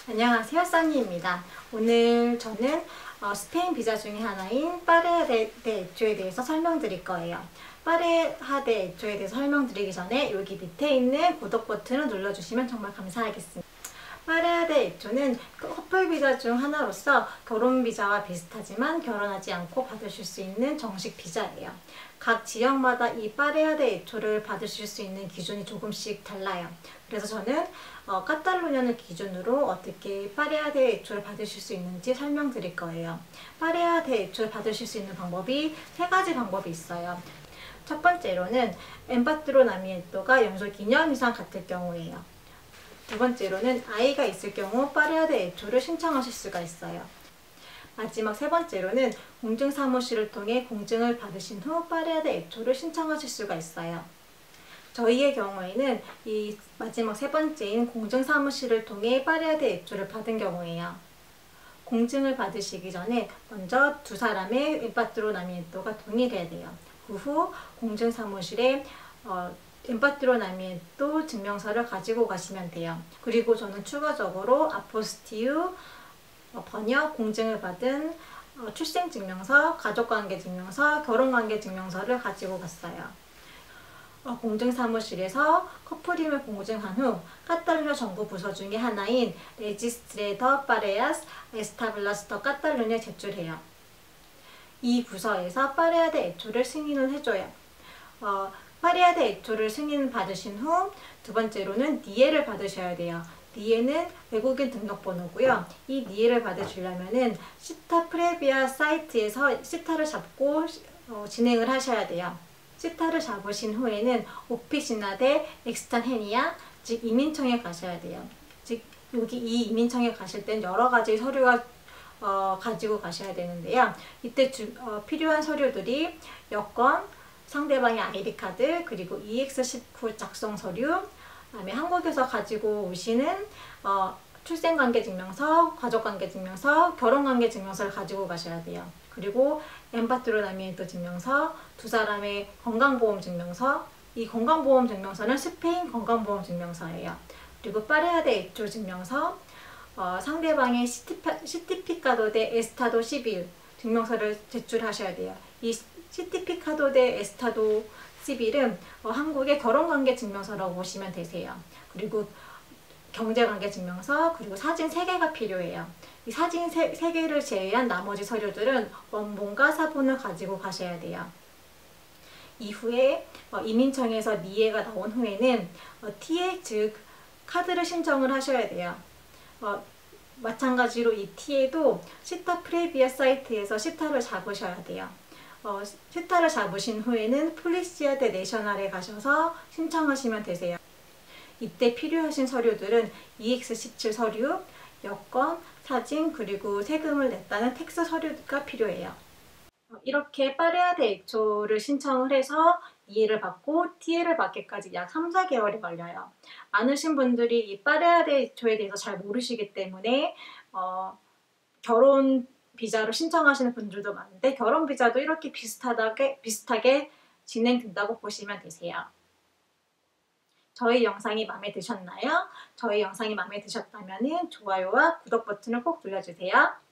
안녕하세요, 써니입니다. 오늘 저는 스페인 비자 중에 하나인 파레아 데 에초에 대해서 설명드릴 거예요. 파레아 데 에초에 대해서 설명드리기 전에 여기 밑에 있는 구독 버튼을 눌러주시면 정말 감사하겠습니다. 파레아 데 에초는 커플 비자 중 하나로서 결혼 비자와 비슷하지만 결혼하지 않고 받으실 수 있는 정식 비자예요. 각 지역마다 이 파레아 데 에초를 받으실 수 있는 기준이 조금씩 달라요. 그래서 저는 카탈루냐를 기준으로 어떻게 파레아 데 에초를 받으실 수 있는지 설명드릴 거예요. 파레아 데 에초를 받으실 수 있는 방법이 세 가지 방법이 있어요. 첫 번째로는 엠파트로나미엔토가 연속 2년 이상 같을 경우예요. 두 번째로는 아이가 있을 경우 파레아 데 에초를 신청하실 수가 있어요. 마지막 세 번째로는 공증사무실을 통해 공증을 받으신 후 파레아 데 에초를 신청하실 수가 있어요. 저희의 경우에는 이 마지막 세 번째인 공증사무실을 통해 파레아 데 에초를 받은 경우예요. 공증을 받으시기 전에 먼저 두 사람의 엠파트로나미엔토가 동일해야 돼요. 그 후 공증사무실에 엠파트로나미엔토 증명서를 가지고 가시면 돼요. 그리고 저는 추가적으로 아포스티유, 번역, 공증을 받은 출생증명서, 가족관계증명서, 결혼관계증명서를 가지고 갔어요. 공증사무실에서 커플임을 공증한 후 카탈루냐 정부 부서 중에 하나인 레지스트레 더 파레아스 에스타블라스 더 카탈루냐에 제출해요. 이 부서에서 파레아 데 에초를 승인을 해줘요. 파레아 데 에초를 승인 받으신 후 두 번째로는 니에를 받으셔야 돼요. 니에는 외국인 등록번호고요. 이 니에를 받으시려면은 시타 프레비아 사이트에서 시타를 잡고 진행을 하셔야 돼요. 시타를 잡으신 후에는 오피시나 데 엑스탄헤니아, 즉 이민청에 가셔야 돼요. 즉 여기 이 이민청에 가실 땐 여러 가지 서류가 가지고 가셔야 되는데요. 이때 필요한 서류들이 여권, 상대방의 아이디카드, 그리고 EX19 작성 서류, 그다음에 한국에서 가지고 오시는 출생관계증명서, 가족관계증명서, 결혼관계증명서를 가지고 가셔야 돼요. 그리고 엠파트로나미엔토 증명서, 두 사람의 건강보험증명서, 이 건강보험증명서는 스페인 건강보험증명서예요. 그리고 파레아 데 에초 증명서, 상대방의 시티피카도 데 에스타도 시빌 증명서를 제출하셔야 돼요. 이 시티피카도 데 에스타도 시빌은 한국의 결혼관계증명서라고 보시면 되세요. 그리고 경제관계증명서, 그리고 사진 3개가 필요해요. 이 사진 3개를 제외한 나머지 서류들은 원본과 사본을 가지고 가셔야 돼요. 이후에 이민청에서 니에가 나온 후에는 티에, 즉 카드를 신청을 하셔야 돼요. 마찬가지로 이 티에도 시타 프레비아 사이트에서 시타를 잡으셔야 돼요. 시타를 잡으신 후에는 폴리시아 데 내셔널에 가셔서 신청하시면 되세요. 이때 필요하신 서류들은 EX17 서류, 여권, 사진, 그리고 세금을 냈다는 텍스 서류가 필요해요. 이렇게 파레아 데 에초를 신청을 해서 이해를 받고 TA를 받기까지 약 3-4개월이 걸려요. 많으신 분들이 이 파레아 데 에초에 대해서 잘 모르시기 때문에 결혼 비자로 신청하시는 분들도 많은데 결혼 비자도 이렇게 비슷하게 진행된다고 보시면 되세요. 저희 영상이 마음에 드셨나요? 저희 영상이 마음에 드셨다면 좋아요와 구독 버튼을 꼭 눌러주세요.